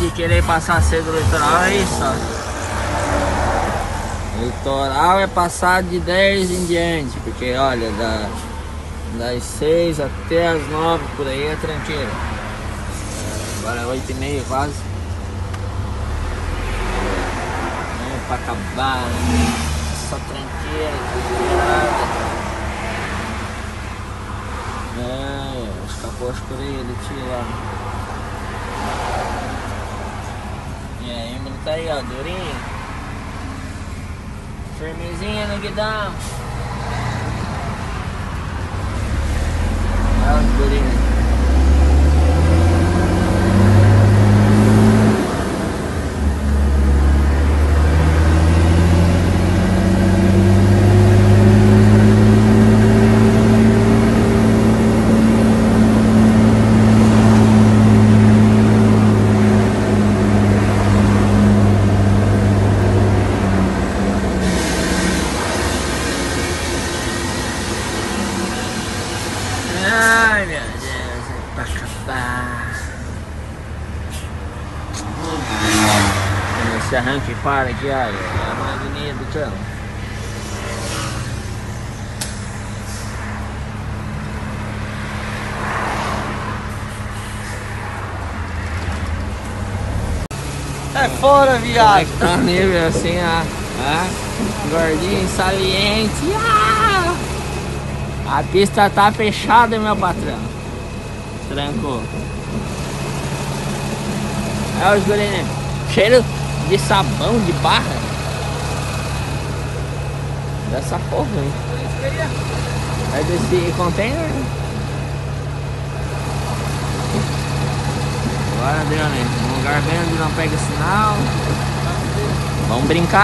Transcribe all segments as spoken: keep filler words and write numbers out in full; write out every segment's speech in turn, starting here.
de querer passar cedo no litoral é isso, ó. Litoral é passar de dez em diante, porque olha, da, das seis até as nove por aí é tranqueira. Agora é oito e meia quase. É pra acabar, né? Só tranqueira, tranqueirada. É, escapou as coreias do tio lá. E a hembra tá aí, ó, durinha. Firmezinha no guidão. Olha os durinhos. Ai meu Deus, é pra acabar. Esse arranque para aqui, olha, é mais bonito do chão. É fora, viado. Tá o nível assim, ó, ó, gordinho, saliente. Ah! A pista tá fechada, meu patrão. Trancou. Olha os gurinhos. Cheiro de sabão, de barra. Dessa porra aí. É desse container. Agora deu, né? Um lugar bem onde não pega sinal. Vamos brincar.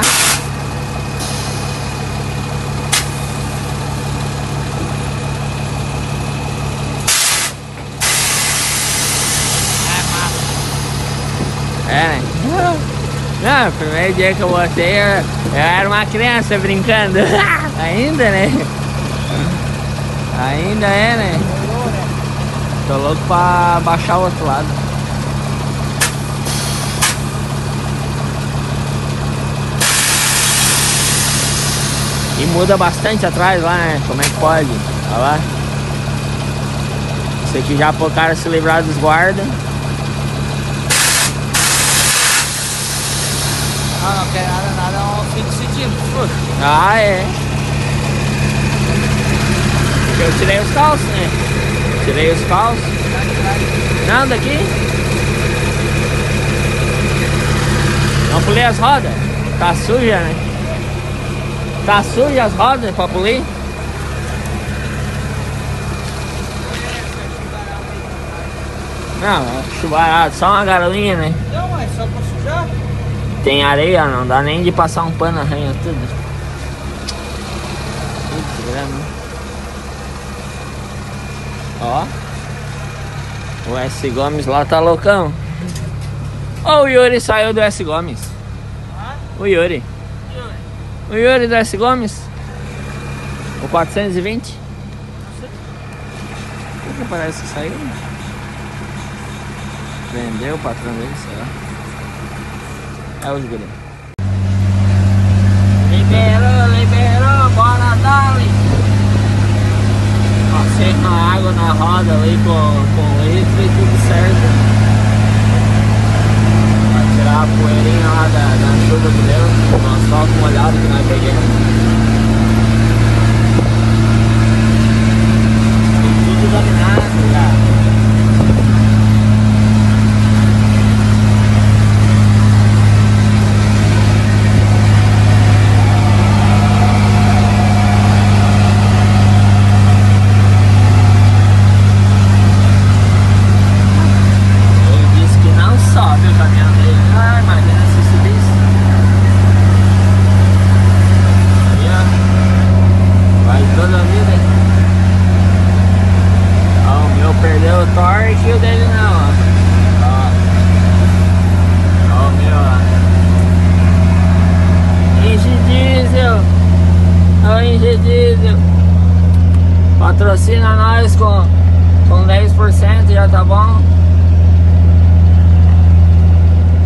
É, né? Não, o primeiro dia que eu botei, eu, eu era uma criança brincando. Ainda, né? Ainda é, né? Tô louco pra baixar o outro lado. E muda bastante atrás lá, né? Como é que pode? Olha lá. Esse aqui já pro cara se livrar dos guardas. Ah, não quer nada, nada, é um fim de sentido. Ah, é. Eu tirei os calços, né? Tirei os calços. Não, daqui. Não pulei as rodas. Tá suja, né? Tá suja as rodas pra pulir. Não, chuvarado, só uma garoinha, né? Não, mas só pra sujar? Tem areia, não dá nem de passar um pano, arranha tudo. Putz, grama. Ó. O S Gomes lá tá loucão. Ó, o Yuri saiu do S Gomes. O Yuri. O Yuri do S Gomes. O quatrocentos e vinte. O que parece que saiu? Vendeu o patrão dele, sei lá. É os guri. Liberou, liberou, bora dali. Passei com a água na roda ali com, com litro e tudo certo. Pra tirar a poeirinha lá da, da chuva que deu. O asfalto molhado que nós pegamos. Tudo dominado já. Perdeu o torque e o dele não, ó. Ó, ó o meu, ó. Enche diesel. Ó, enche diesel. Patrocina nós com, com dez por cento, já tá bom.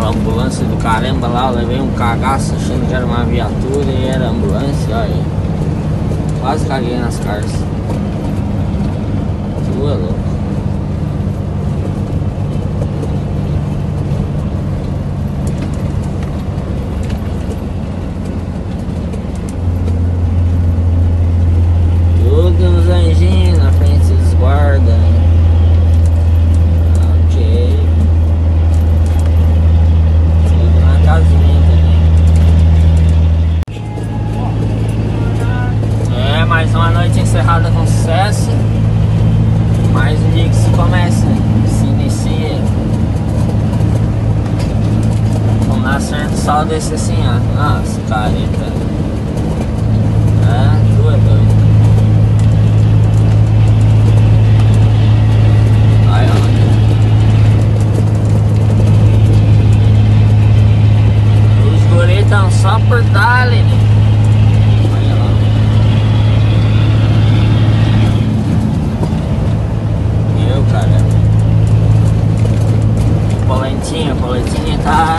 aquela ambulância do caramba lá, eu levei um cagaço achando que era uma viatura e era ambulância, olha. Quase caguei nas caras. Tu é louco. Todos os anjinhos na frente dos guardas. Ok. Tudo na casinha também. É, mais uma noite encerrada com sucesso. Mais um dia que se começa, se inicia. Um nascer do sol desse assim, ó. Nossa, careta. É, tu é doido. Aí, ó. Os guris estão só por dali, né? Olha lá. Eu, cara. Polentinha, polentinha tá.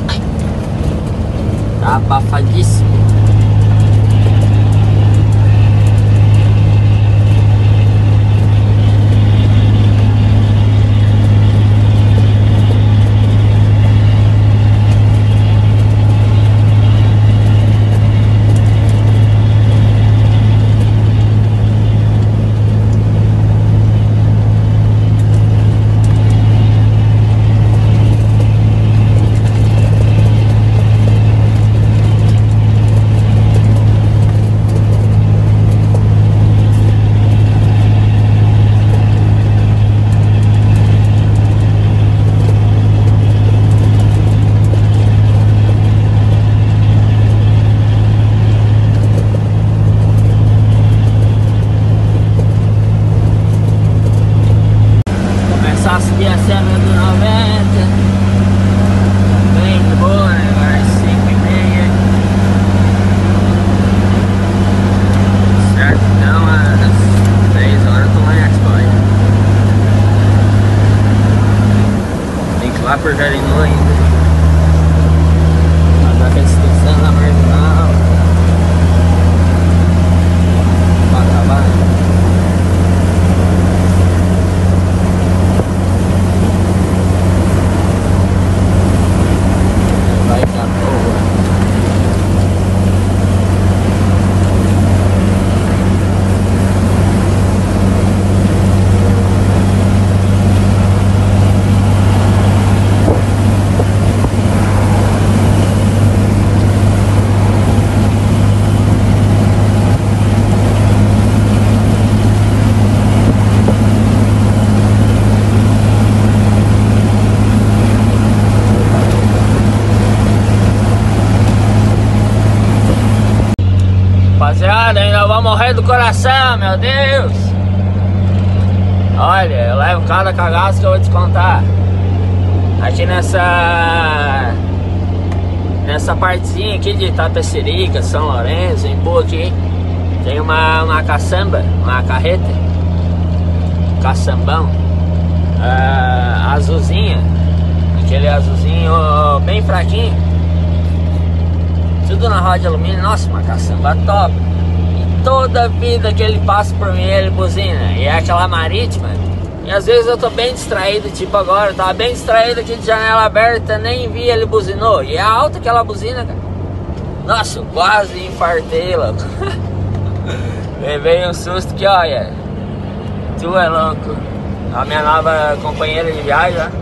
Tá abafadíssimo. Subir a Serra do noventa. Bem de boa, né? Agora é cinco e meia. Certo, então às três horas eu tô lá em Expo. Tem que ir lá por Jarinu ainda. Fazer a restrição na marginal. Pra acabar, né? Rapaziada, ainda vou morrer do coração, meu Deus. Olha, eu levo cada cagaço que eu vou te contar. Aqui nessa Nessa partezinha aqui de Itapecerica, São Lourenço, em Boa aqui, tem uma, uma caçamba, uma carreta, caçambão, uh, azulzinha, aquele azulzinho bem fraquinho, tudo na roda de alumínio. Nossa, uma caçamba top. E toda vida que ele passa por mim, ele buzina. E é aquela marítima. E às vezes eu tô bem distraído, tipo agora, eu tava bem distraído aqui de janela aberta, nem vi, ele buzinou. E é alta aquela buzina, cara. Nossa, eu quase infartei, louco. Levei um susto que, olha, tu é louco. A minha nova companheira de viagem, ó.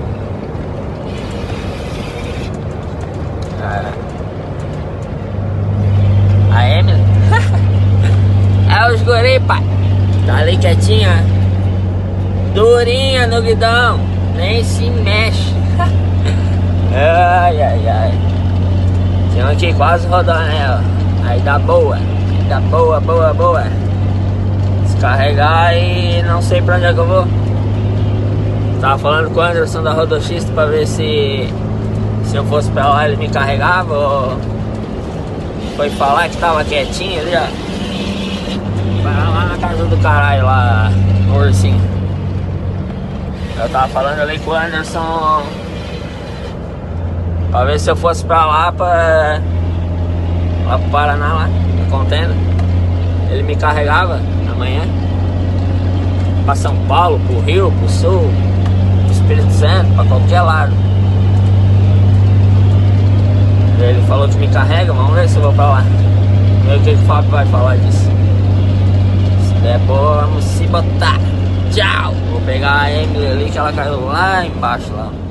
A Emily. É os guri, pai. Tá ali quietinha, durinha no guidão, nem se mexe. Ai, ai, ai. Tinha aqui quase rodando ela. Aí dá boa, dá boa, boa, boa. Descarregar e não sei pra onde é que eu vou. Tava falando com o Anderson da Rodoxista pra ver se Se eu fosse pra lá ele me carregava ou... Foi falar que tava quietinho ali, ó. Vai lá na casa do caralho lá, no ursinho. Eu tava falando ali com o Anderson Pra ver se eu fosse pra lá, pra... lá pro Paraná, lá, na contenda. Ele me carregava amanhã. Pra São Paulo, pro Rio, pro Sul, pro Espírito Santo, pra qualquer lado. Ele falou que me carrega, vamos ver se eu vou pra lá. Vamos ver o que o Fábio vai falar disso. Se der boa, vamos se botar. Tchau! Vou pegar a Emily ali que ela caiu lá embaixo lá.